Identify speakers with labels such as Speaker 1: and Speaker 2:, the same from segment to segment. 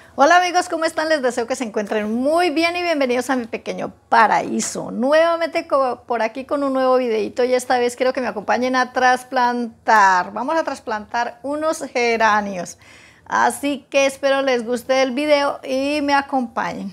Speaker 1: Hola amigos, ¿cómo están? Les deseo que se encuentren muy bien y bienvenidos a mi pequeño paraíso. Nuevamente por aquí con un nuevo videito y esta vez quiero que me acompañen a trasplantar. Vamos a trasplantar unos geranios. Así que espero les guste el video y me acompañen.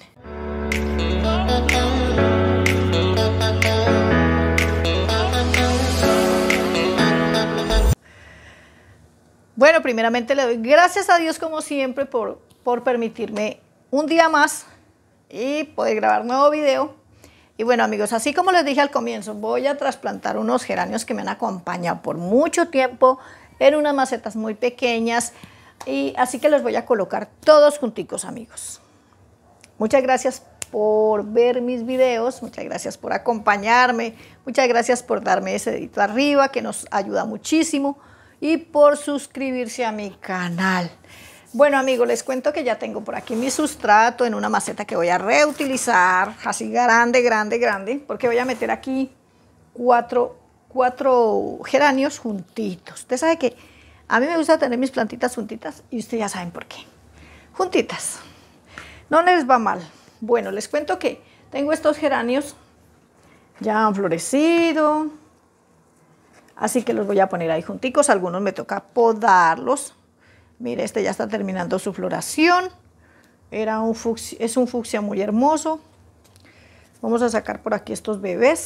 Speaker 1: Bueno, primeramente le doy gracias a Dios como siempre por permitirme un día más y poder grabar nuevo video. Y bueno amigos, así como les dije al comienzo, voy a trasplantar unos geranios que me han acompañado por mucho tiempo en unas macetas muy pequeñas y así que los voy a colocar todos junticos amigos. Muchas gracias por ver mis videos, muchas gracias por acompañarme, muchas gracias por darme ese dedito arriba que nos ayuda muchísimo y por suscribirse a mi canal. Bueno amigos, les cuento que ya tengo por aquí mi sustrato en una maceta que voy a reutilizar, así grande, porque voy a meter aquí cuatro geranios juntitos. Usted sabe que a mí me gusta tener mis plantitas juntitas y ustedes ya saben por qué. Juntitas, no les va mal. Bueno, les cuento que tengo estos geranios, ya han florecido, así que los voy a poner ahí junticos. Algunos me toca podarlos. Mire, este ya está terminando su floración. Es un fucsia muy hermoso. Vamos a sacar por aquí estos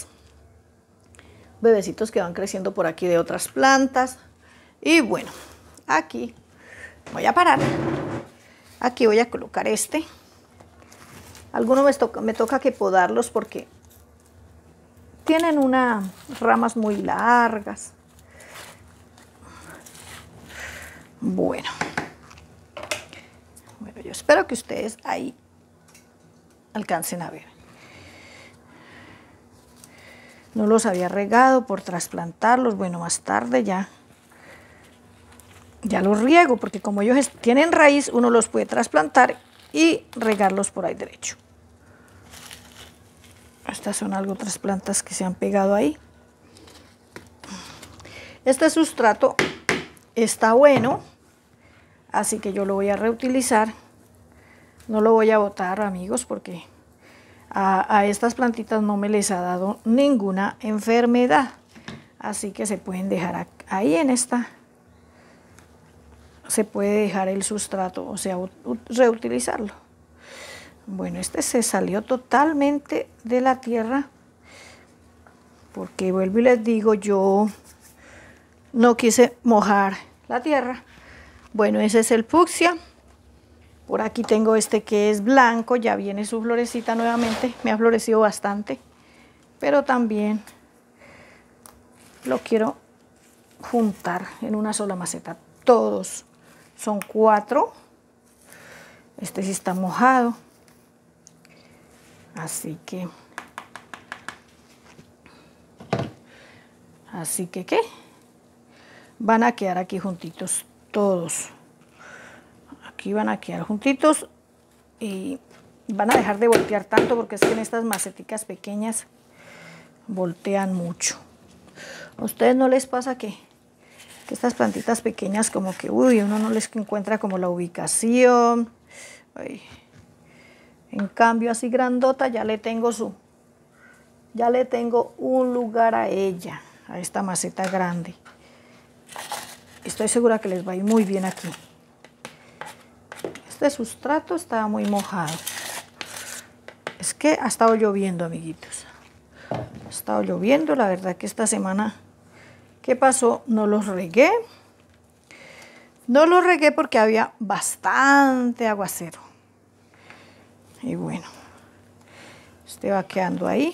Speaker 1: bebecitos que van creciendo por aquí de otras plantas. Y bueno, aquí voy a parar. Aquí voy a colocar este. Algunos me toca que podarlos porque tienen unas ramas muy largas. Bueno, yo espero que ustedes ahí alcancen a ver. No los había regado por trasplantarlos. Bueno, más tarde ya los riego, porque como ellos tienen raíz, uno los puede trasplantar y regarlos por ahí derecho. Estas son otras plantas que se han pegado ahí. Este sustrato está bueno, así que yo lo voy a reutilizar. No lo voy a botar amigos, porque a estas plantitas no me les ha dado ninguna enfermedad, así que se pueden dejar ahí en esta. Se puede dejar el sustrato, o sea, reutilizarlo. Bueno, este se salió totalmente de la tierra, porque vuelvo y les digo, yo no quise mojar la tierra. Bueno, ese es el fucsia. Por aquí tengo este que es blanco, ya viene su florecita nuevamente, me ha florecido bastante, pero también lo quiero juntar en una sola maceta. Todos son 4. Este sí está mojado, así que ¿qué? Van a quedar aquí juntitos todos. Aquí van a quedar juntitos y van a dejar de voltear tanto, porque es que en estas maceticas pequeñas voltean mucho. ¿A ustedes no les pasa que estas plantitas pequeñas como que, uno no les encuentra como la ubicación? Ay. En cambio así grandota ya le tengo un lugar a ella, a esta maceta grande. Estoy segura que les va a ir muy bien aquí. Este sustrato estaba muy mojado. Es que ha estado lloviendo, amiguitos. Ha estado lloviendo, la verdad que esta semana, ¿qué pasó? No los regué. No los regué porque había bastante aguacero. Y bueno, este va quedando ahí.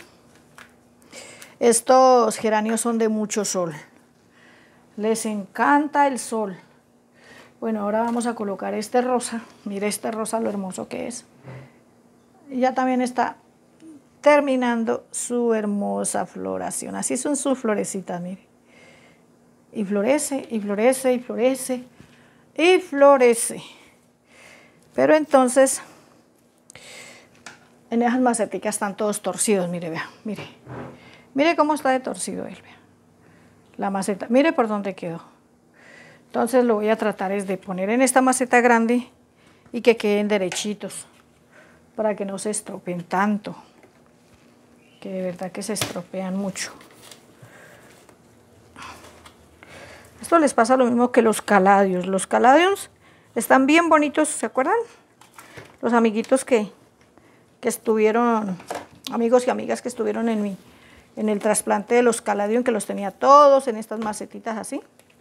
Speaker 1: Estos geranios son de mucho sol. Les encanta el sol. Bueno, ahora vamos a colocar este rosa. Mire este rosa lo hermoso que es. Y ya también está terminando su hermosa floración. Así son sus florecitas, mire. Y florece, y florece, y florece, y florece. Pero entonces, en esas maceticas están todos torcidos, mire, vea, mire. Mire cómo está de torcido él, vea. La maceta, mire por dónde quedó. Entonces lo voy a tratar es de poner en esta maceta grande y que queden derechitos para que no se estropeen tanto, que de verdad que se estropean mucho. Esto les pasa lo mismo que los caladios. Los caladios están bien bonitos, ¿se acuerdan? Los amiguitos que estuvieron, amigos y amigas que estuvieron en el trasplante de los caladios, que los tenía todos en estas macetitas así.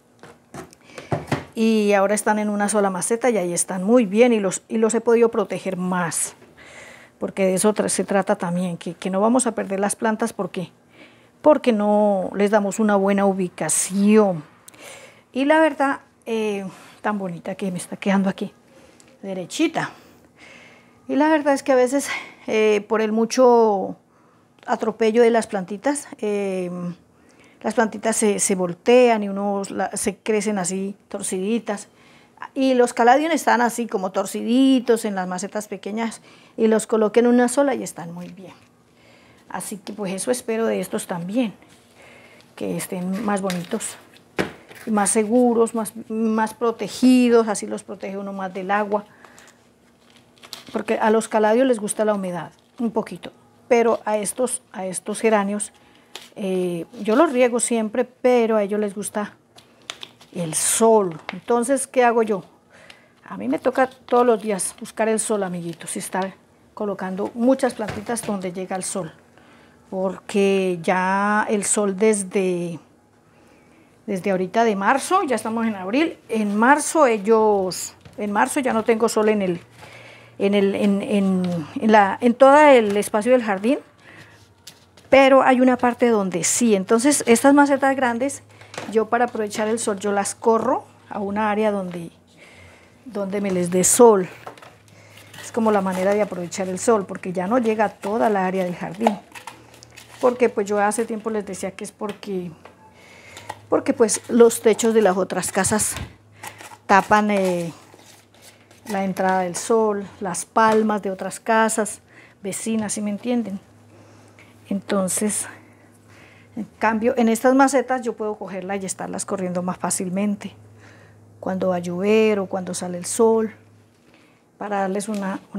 Speaker 1: Y ahora están en una sola maceta y ahí están muy bien y los he podido proteger más. Porque de eso se trata también, que no vamos a perder las plantas porque no les damos una buena ubicación. Y la verdad, tan bonita que me está quedando aquí, derechita. Y la verdad es que a veces, por el mucho atropello de las plantitas se voltean y se crecen así torciditas. Y los caladios están así como torciditos en las macetas pequeñas y los coloqué en una sola y están muy bien. Así que pues eso espero de estos también, que estén más bonitos, más seguros, más protegidos, así los protege uno más del agua. Porque a los caladios les gusta la humedad, un poquito, pero a estos geranios, yo los riego siempre, pero a ellos les gusta el sol. Entonces, ¿qué hago yo? A mí me toca todos los días buscar el sol, amiguitos, y estar colocando muchas plantitas donde llega el sol, porque ya el sol desde ahorita de marzo, ya estamos en abril, en marzo ya no tengo sol en todo el espacio del jardín, pero hay una parte donde sí. Entonces estas macetas grandes, yo para aprovechar el sol, yo las corro a una área donde me les dé sol. Es como la manera de aprovechar el sol, porque ya no llega a toda la área del jardín. Porque pues yo hace tiempo les decía que es porque pues los techos de las otras casas tapan la entrada del sol, las palmas de otras casas vecinas, ¿sí me entienden? Entonces, en cambio, en estas macetas yo puedo cogerlas y estarlas corriendo más fácilmente cuando va a llover o cuando sale el sol, para darles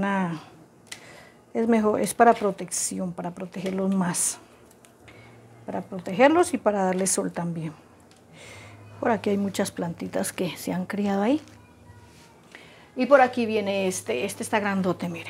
Speaker 1: es mejor, es para protección, para protegerlos más, para protegerlos y para darles sol también. Por aquí hay muchas plantitas que se han criado ahí. Y por aquí viene este está grandote, mire.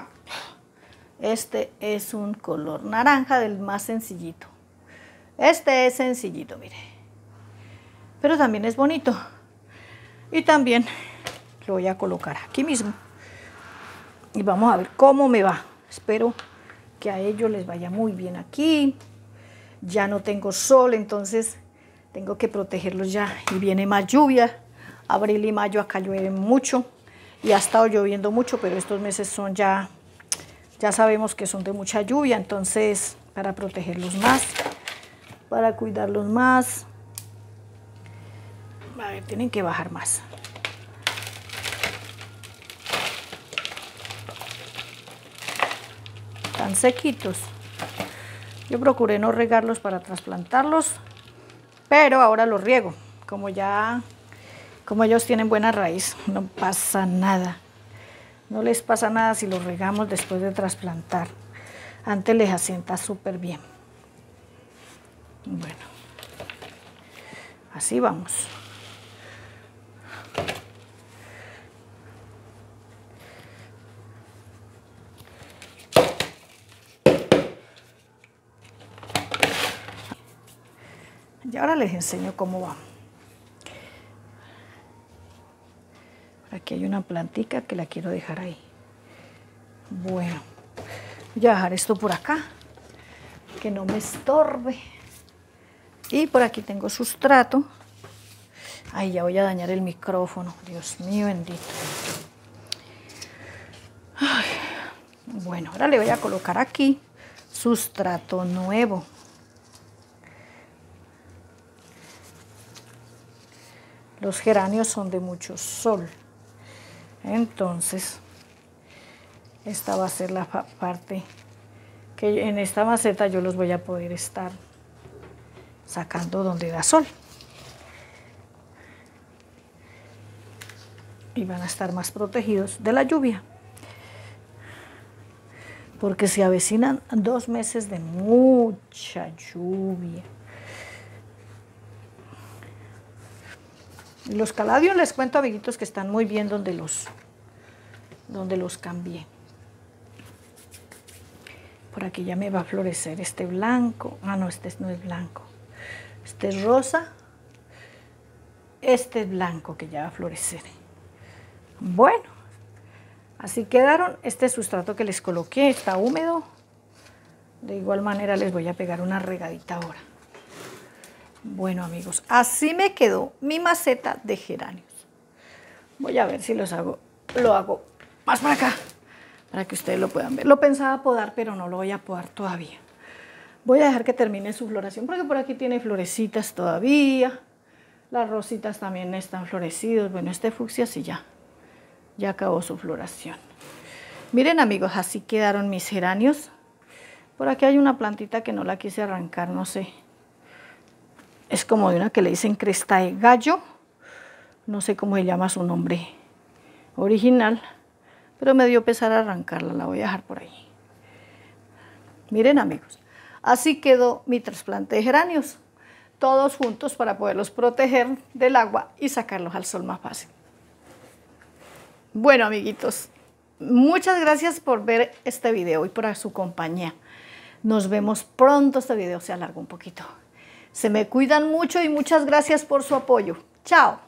Speaker 1: Este es un color naranja del más sencillito. Este es sencillito, mire. Pero también es bonito. Y también lo voy a colocar aquí mismo. Y vamos a ver cómo me va. Espero que a ellos les vaya muy bien aquí. Ya no tengo sol, entonces tengo que protegerlos ya. Y viene más lluvia. Abril y mayo acá llueve mucho. Y ha estado lloviendo mucho, pero estos meses son ya sabemos que son de mucha lluvia. Entonces, para protegerlos más, para cuidarlos más. A ver, tienen que bajar más. Están sequitos. Yo procuré no regarlos para trasplantarlos, pero ahora los riego. Como ellos tienen buena raíz, no pasa nada. No les pasa nada si los regamos después de trasplantar. Antes les asienta súper bien. Bueno, así vamos. Y ahora les enseño cómo va. Aquí hay una plantica que la quiero dejar ahí. Bueno, voy a dejar esto por acá, que no me estorbe. Y por aquí tengo sustrato. Ay, ya voy a dañar el micrófono. Dios mío bendito. Ay, bueno, ahora le voy a colocar aquí sustrato nuevo. Los geranios son de mucho sol. Entonces, esta va a ser la parte que en esta maceta yo los voy a poder estar sacando donde da sol. y van a estar más protegidos de la lluvia. Porque se avecinan 2 meses de mucha lluvia. Los caladios les cuento, amiguitos, que están muy bien donde los cambié. Por aquí ya me va a florecer este blanco. Ah, no, este no es blanco. Este es rosa. Este es blanco que ya va a florecer. Bueno, así quedaron. Este sustrato que les coloqué está húmedo. De igual manera les voy a pegar una regadita ahora. Bueno, amigos, así me quedó mi maceta de geranios. Voy a ver si lo hago más para acá, para que ustedes lo puedan ver. Lo pensaba podar, pero no lo voy a podar todavía. Voy a dejar que termine su floración, porque por aquí tiene florecitas todavía. Las rositas también están florecidos. Bueno, este fucsia sí ya acabó su floración. Miren, amigos, así quedaron mis geranios. Por aquí hay una plantita que no la quise arrancar, no sé. Es como de una que le dicen cresta de gallo. No sé cómo se llama su nombre original, pero me dio pesar arrancarla, la voy a dejar por ahí. Miren, amigos, así quedó mi trasplante de geranios, todos juntos para poderlos proteger del agua y sacarlos al sol más fácil. Bueno, amiguitos, muchas gracias por ver este video y por su compañía. Nos vemos pronto. Este video se alargó un poquito. Se me cuidan mucho y muchas gracias por su apoyo. Chao.